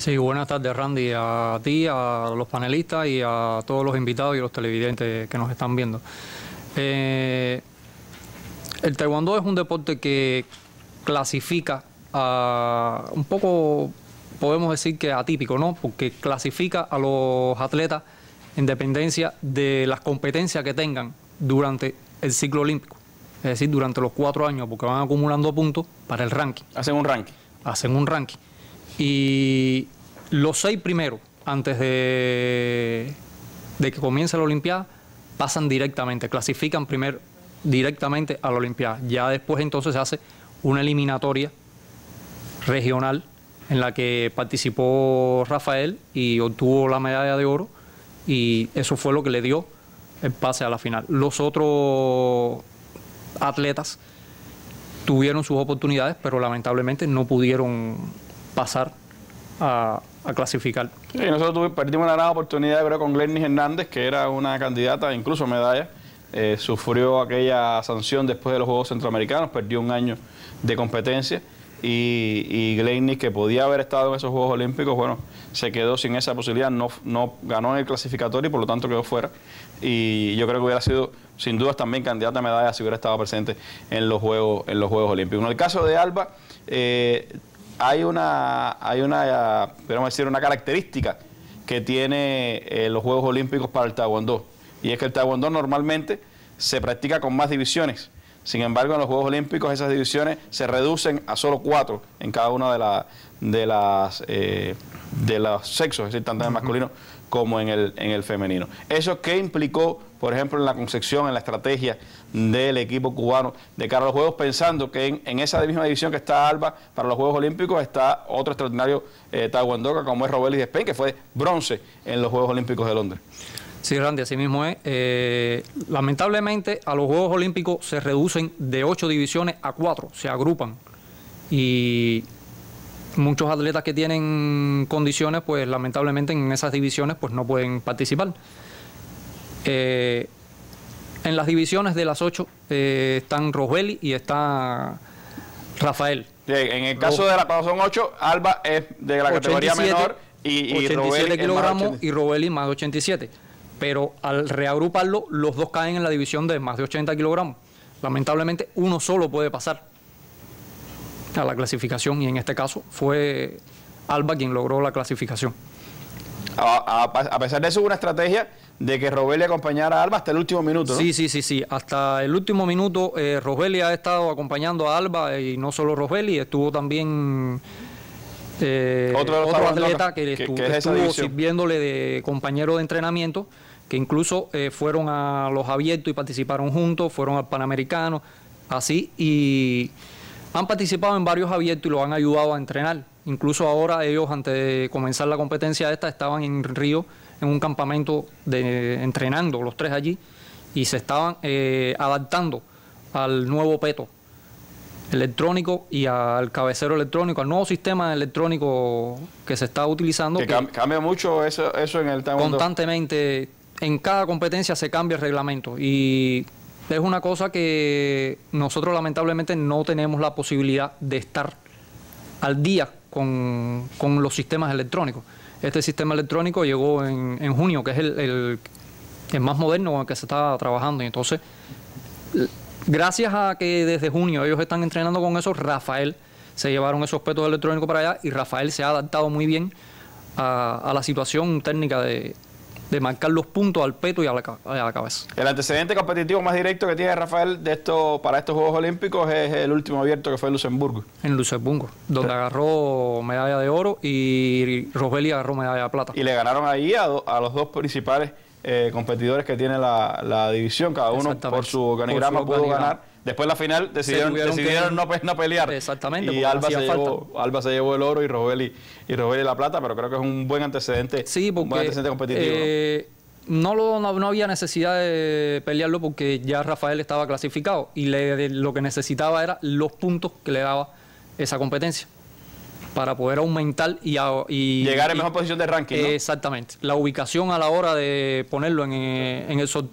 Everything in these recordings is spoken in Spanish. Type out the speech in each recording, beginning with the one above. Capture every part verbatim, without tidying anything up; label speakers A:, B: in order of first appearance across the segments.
A: Sí, buenas tardes, Randy, a ti, a los panelistas y a todos los invitados y los televidentes que nos están viendo. Eh, el taekwondo es un deporte que clasifica a un poco, podemos decir que atípico, ¿no? Porque clasifica a los atletas en dependencia de las competencias que tengan durante el ciclo olímpico, es decir, durante los cuatro años, porque van acumulando puntos para el ranking.
B: Hacen un ranking.
A: Hacen un ranking. Y los seis primeros, antes de, de que comience la Olimpiada, pasan directamente, clasifican primero directamente a la Olimpiada. Ya después entonces se hace una eliminatoria regional en la que participó Rafael y obtuvo la medalla de oro, y eso fue lo que le dio el pase a la final. Los otros atletas tuvieron sus oportunidades, pero lamentablemente no pudieron pasar a, a clasificar.
B: Sí, nosotros tuvimos, perdimos una gran oportunidad, creo, con Glennis Hernández, que era una candidata incluso a medalla. Eh, sufrió aquella sanción después de los Juegos Centroamericanos, perdió un año de competencia, y, y Glennis, que podía haber estado en esos Juegos Olímpicos, bueno, se quedó sin esa posibilidad, no, no ganó en el clasificatorio y por lo tanto quedó fuera. Y yo creo que hubiera sido, sin dudas, también candidata a medalla si hubiera estado presente en los Juegos, en los Juegos Olímpicos. En el caso de Alba, eh, hay una, hay una, podemos decir, una característica que tiene eh, los Juegos Olímpicos para el taekwondo, y es que el taekwondo normalmente se practica con más divisiones. Sin embargo, en los Juegos Olímpicos esas divisiones se reducen a solo cuatro en cada una de, la, de, las, eh, de los sexos, es decir, tanto en el masculino como en el, en el femenino. ¿Eso qué implicó, por ejemplo, en la concepción, en la estrategia del equipo cubano de cara a los Juegos, pensando que en, en esa misma división que está Alba para los Juegos Olímpicos está otro extraordinario eh, taekwondoka como es Robelis Despein, que fue bronce en los Juegos Olímpicos de Londres?
A: Sí, Randy, así mismo es. Eh, lamentablemente, a los Juegos Olímpicos se reducen de ocho divisiones a cuatro, se agrupan. Y muchos atletas que tienen condiciones, pues lamentablemente en esas divisiones pues no pueden participar. Eh, en las divisiones de las ocho eh, están Rosbelli y está Rafael.
B: Sí, en el caso de la cuando son ocho, Alba es de la categoría menor y, y
A: ochenta y siete kilogramos
B: ochenta.
A: y Rosbelli más de ochenta y siete. Pero al reagruparlo, los dos caen en la división de más de ochenta kilogramos. Lamentablemente, uno solo puede pasar a la clasificación, y en este caso fue Alba quien logró la clasificación.
B: A, a, a pesar de eso, hubo una estrategia de que Rosbelli acompañara a Alba hasta el último minuto, ¿no?
A: Sí, sí, sí, sí. Hasta el último minuto eh, Rosbelli ha estado acompañando a Alba, y no solo Rosbelli, estuvo también eh,
B: otro,
A: otro atleta que,
B: que,
A: estuvo,
B: que
A: que estuvo sirviéndole de compañero de entrenamiento, que incluso eh, fueron a los abiertos y participaron juntos, fueron al Panamericano, así, y han participado en varios abiertos y lo han ayudado a entrenar. Incluso ahora ellos, antes de comenzar la competencia esta, estaban en Río, en un campamento de, entrenando los tres allí, y se estaban eh, adaptando al nuevo peto electrónico y al cabecero electrónico, al nuevo sistema electrónico que se está utilizando.
B: Que, que cambia mucho eso, eso en el taekwondo.
A: Constantemente, en cada competencia se cambia el reglamento, y es una cosa que nosotros lamentablemente no tenemos la posibilidad de estar al día con, con los sistemas electrónicos. Este sistema electrónico llegó en, en junio, que es el, el, el más moderno con el que se está trabajando, y entonces, gracias a que desde junio ellos están entrenando con eso, Rafael se llevaron esos petos electrónicos para allá, y Rafael se ha adaptado muy bien a, a la situación técnica de, de marcar los puntos al peto y a la, a la cabeza.
B: El antecedente competitivo más directo que tiene Rafael de esto, para estos Juegos Olímpicos es el último abierto, que fue en Luxemburgo.
A: En Luxemburgo, donde sí. agarró medalla de oro y Rosbelli agarró medalla de plata.
B: Y le ganaron ahí a, do, a los dos principales eh, competidores que tiene la, la división, cada uno por su organigrama por su pudo organigrama. ganar. Después la final decidieron, decidieron no, no pelear.
A: Exactamente.
B: Y Alba se, llevó, Alba se llevó el oro y Rosbelli y Rosbelli la plata, pero creo que es un buen antecedente,
A: sí, porque,
B: un buen antecedente competitivo.
A: Eh, ¿no? No, lo, no, no había necesidad de pelearlo porque ya Rafael estaba clasificado, y le, lo que necesitaba era los puntos que le daba esa competencia para poder aumentar y, y
B: llegar en
A: y,
B: mejor posición de ranking, ¿no?
A: Exactamente. La ubicación a la hora de ponerlo en, en el sorteo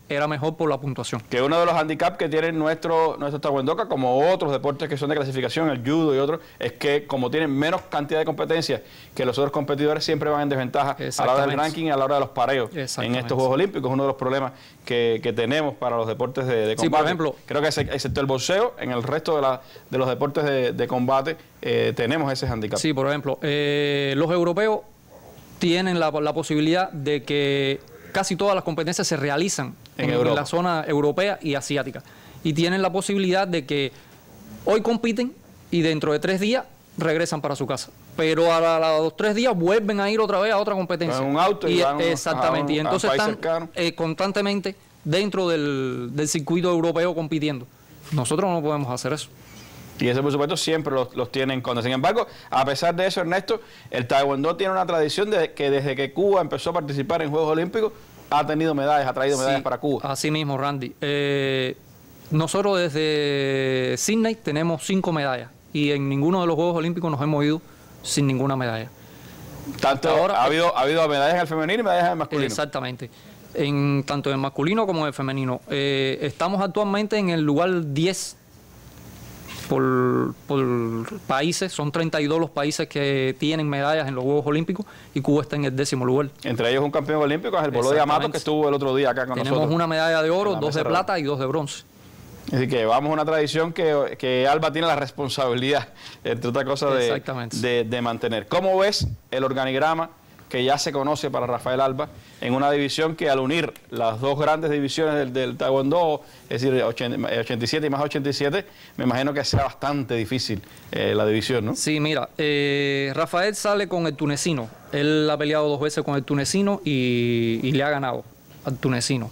A: era mejor por la puntuación.
B: Que uno de los handicaps que tienen nuestro, nuestro taekwondo, como otros deportes que son de clasificación, el judo y otros, es que como tienen menos cantidad de competencias que los otros competidores, siempre van en desventaja a la hora del ranking y a la hora de los pareos en estos Juegos Olímpicos. Uno de los problemas que, que tenemos para los deportes de, de combate.
A: Sí, por ejemplo,
B: creo que excepto el boxeo, en el resto de, la, de los deportes de, de combate eh, tenemos ese handicap.
A: Sí, por ejemplo, eh, los europeos tienen la, la posibilidad de que casi todas las competencias se realizan en, en, en la zona europea y asiática. Y tienen la posibilidad de que hoy compiten y dentro de tres días regresan para su casa. Pero a, a los tres días vuelven a ir otra vez a otra competencia.
B: En un auto y, y van
A: exactamente.
B: A un,
A: y entonces están eh, constantemente dentro del, del circuito europeo compitiendo. Nosotros no podemos hacer eso.
B: Y eso, por supuesto, siempre los, los tienen en contra. Sin embargo, a pesar de eso, Ernesto, el taekwondo tiene una tradición de que desde que Cuba empezó a participar en Juegos Olímpicos, ha tenido medallas, ha traído medallas
A: sí,
B: para Cuba.
A: Así mismo, Randy. Eh, nosotros desde Sydney tenemos cinco medallas y en ninguno de los Juegos Olímpicos nos hemos ido sin ninguna medalla.
B: Tanto ahora, ha, habido, ha habido medallas en el femenino y medallas en el masculino.
A: Exactamente. En, tanto en el masculino como en el femenino. Eh, estamos actualmente en el lugar diez por, por países. Son treinta y dos los países que tienen medallas en los Juegos Olímpicos y Cuba está en el décimo lugar.
B: Entre ellos un campeón olímpico, es el Boló de Amato, que estuvo el otro día acá con
A: Tenemos
B: nosotros.
A: Tenemos una medalla de oro, dos de plata y dos de bronce.
B: Así que vamos a una tradición que, que Alba tiene la responsabilidad, entre otras cosas, de, de, de mantener. ¿Cómo ves el organigrama que ya se conoce para Rafael Alba en una división que al unir las dos grandes divisiones del, del taekwondo, es decir, ochenta y siete y más ochenta y siete, me imagino que sea bastante difícil eh, la división, ¿no?
A: Sí, mira, eh, Rafael sale con el tunecino. Él ha peleado dos veces con el tunecino y, y le ha ganado al tunecino.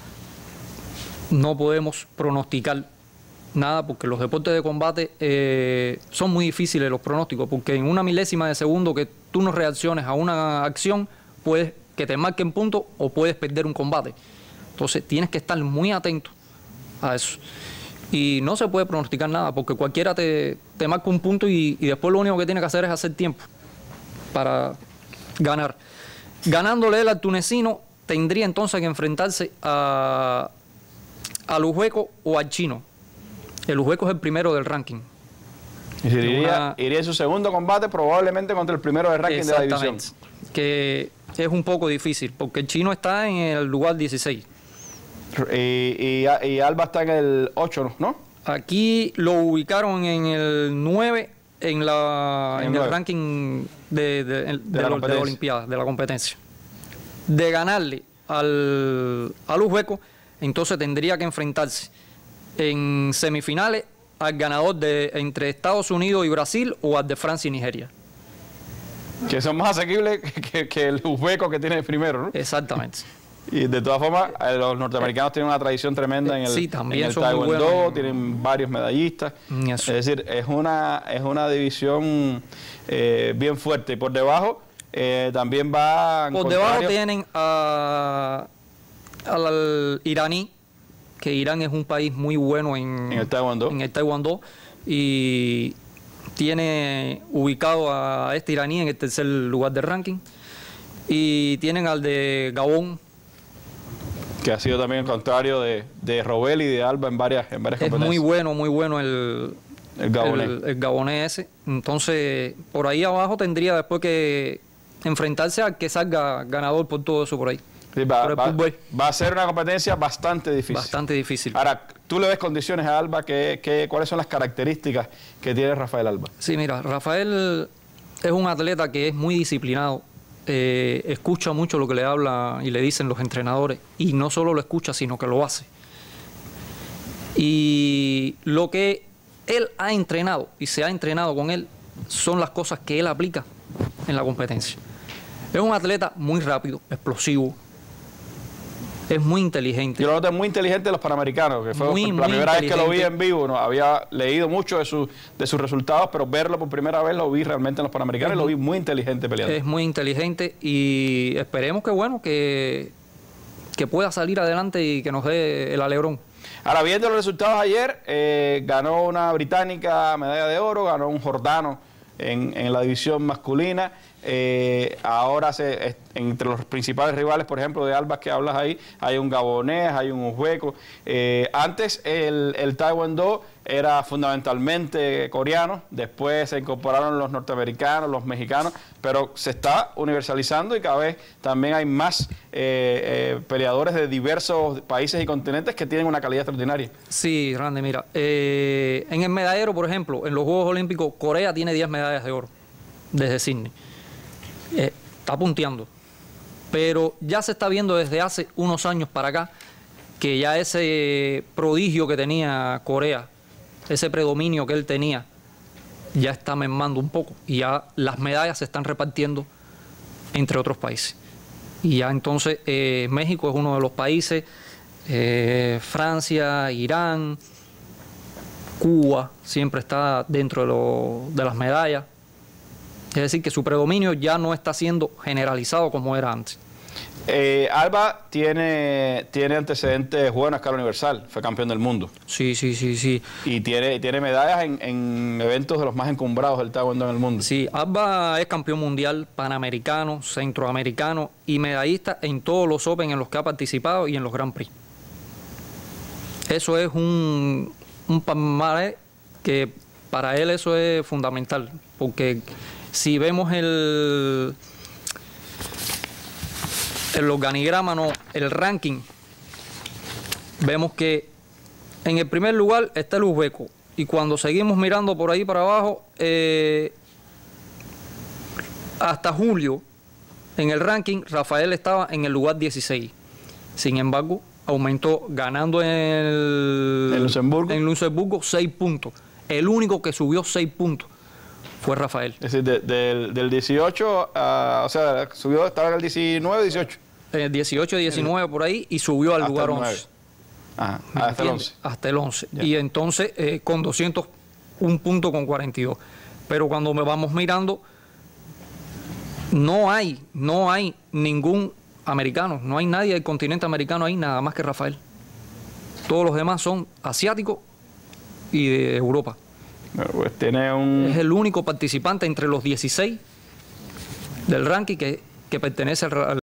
A: No podemos pronosticar nada porque los deportes de combate eh, son muy difíciles los pronósticos, porque en una milésima de segundo que tú no reacciones a una acción, puedes que te marquen puntos o puedes perder un combate. Entonces tienes que estar muy atento a eso. Y no se puede pronosticar nada porque cualquiera te, te marca un punto y, y después lo único que tiene que hacer es hacer tiempo para ganar. Ganándole él al tunecino, tendría entonces que enfrentarse a... al uzbeco o al chino. El uzbeco es el primero del ranking.
B: Y si iría, una... iría en su segundo combate probablemente contra el primero del ranking de la división.
A: Que es un poco difícil, porque el chino está en el lugar dieciséis.
B: Y, y, y Alba está en el ocho, ¿no?
A: Aquí lo ubicaron en el nueve en, la, en, en el ranking de, de, de, de, de, la, de la Olimpiada, de la competencia. De ganarle al, al uzbeco, entonces tendría que enfrentarse en semifinales al ganador de entre Estados Unidos y Brasil o al de Francia y Nigeria.
B: Que son más asequibles que, que el uzbeco que tiene primero, ¿no?
A: Exactamente.
B: Y de todas formas, los norteamericanos tienen una tradición tremenda en el,
A: sí, también
B: en el
A: son
B: taekwondo,
A: muy buenos.
B: Tienen varios medallistas.
A: Eso.
B: Es decir, es una, es una división eh, bien fuerte. Y por debajo eh, también va...
A: Por debajo tienen a... al, al iraní, que Irán es un país muy bueno en,
B: en el taekwondo.
A: En el taekwondo y tiene ubicado a este iraní en el tercer lugar del ranking. Y tienen al de Gabón,
B: que ha sido también el contrario de, de Robel y de Alba en varias, en varias
A: es
B: competencias.
A: muy bueno, muy bueno el,
B: el gabonés.
A: El, el gabonés ese. Entonces, por ahí abajo tendría después que enfrentarse al que salga ganador por todo eso por ahí.
B: Sí, va, va, va a ser una competencia bastante difícil.
A: Bastante difícil.
B: Ahora, ¿tú le ves condiciones a Alba? ¿Qué, qué, ¿Cuáles son las características que tiene Rafael Alba?
A: Sí, mira, Rafael es un atleta que es muy disciplinado. Eh, escucha mucho lo que le habla y le dicen los entrenadores. Y no solo lo escucha, sino que lo hace. Y lo que él ha entrenado y se ha entrenado con él son las cosas que él aplica en la competencia. Es un atleta muy rápido, explosivo. Es muy inteligente.
B: Yo lo noté muy inteligente de los Panamericanos, que fue
A: muy,
B: la
A: muy
B: primera vez que lo vi en vivo. No había leído mucho de, su, de sus resultados, pero verlo por primera vez lo vi realmente en los Panamericanos es y lo vi muy inteligente peleando.
A: Es muy inteligente y esperemos que bueno que, que pueda salir adelante y que nos dé el alegrón.
B: Ahora, viendo los resultados ayer, eh, ganó una británica medalla de oro, ganó un jordano en, en la división masculina. Eh, ahora se, entre los principales rivales, por ejemplo, de Alba que hablas ahí, hay un gabonés, hay un uzbeco. Eh, antes el, el taekwondo era fundamentalmente coreano, después se incorporaron los norteamericanos, los mexicanos, pero se está universalizando y cada vez también hay más eh, eh, peleadores de diversos países y continentes que tienen una calidad extraordinaria.
A: Sí, Randy, mira, eh, en el medallero, por ejemplo, en los Juegos Olímpicos, Corea tiene diez medallas de oro desde Sydney. Eh, está punteando, pero ya se está viendo desde hace unos años para acá que ya ese prodigio que tenía Corea, ese predominio que él tenía, ya está mermando un poco y ya las medallas se están repartiendo entre otros países. Y ya entonces eh, México es uno de los países, eh, Francia, Irán, Cuba siempre está dentro de, lo, de las medallas. Es decir, que su predominio ya no está siendo generalizado como era antes.
B: Eh, Alba tiene, tiene antecedentes buenos a escala universal, fue campeón del mundo.
A: Sí, sí, sí, sí.
B: Y tiene, tiene medallas en, en eventos de los más encumbrados del taekwondo en el mundo.
A: Sí, Alba es campeón mundial, panamericano, centroamericano y medallista en todos los Open en los que ha participado y en los Grand Prix. Eso es un, un palmarés que para él eso es fundamental, porque si vemos el, el organigrama, no, el ranking, vemos que en el primer lugar está el uzbeco y cuando seguimos mirando por ahí para abajo, eh, hasta julio en el ranking Rafael estaba en el lugar dieciséis. Sin embargo, aumentó ganando en, el,
B: ¿En Luxemburgo?
A: en Luxemburgo seis puntos. El único que subió seis puntos fue Rafael.
B: Es decir, de, de, del dieciocho, a, o sea, subió, estaba en el diecinueve, dieciocho.
A: Eh, dieciocho, diecinueve por ahí y subió al
B: Hasta
A: lugar
B: el nueve.
A: once.
B: Ajá,
A: ¿Me
B: hasta el
A: entiendes?
B: once.
A: Hasta el once.
B: Ya.
A: Y entonces eh, con doscientos un punto con cuarenta y dos. Pero cuando me vamos mirando, no hay, no hay ningún americano, no hay nadie del continente americano ahí, nada más que Rafael. Todos los demás son asiáticos y de Europa.
B: Bueno, pues tiene un...
A: Es el único participante entre los dieciséis del ranking que, que pertenece al,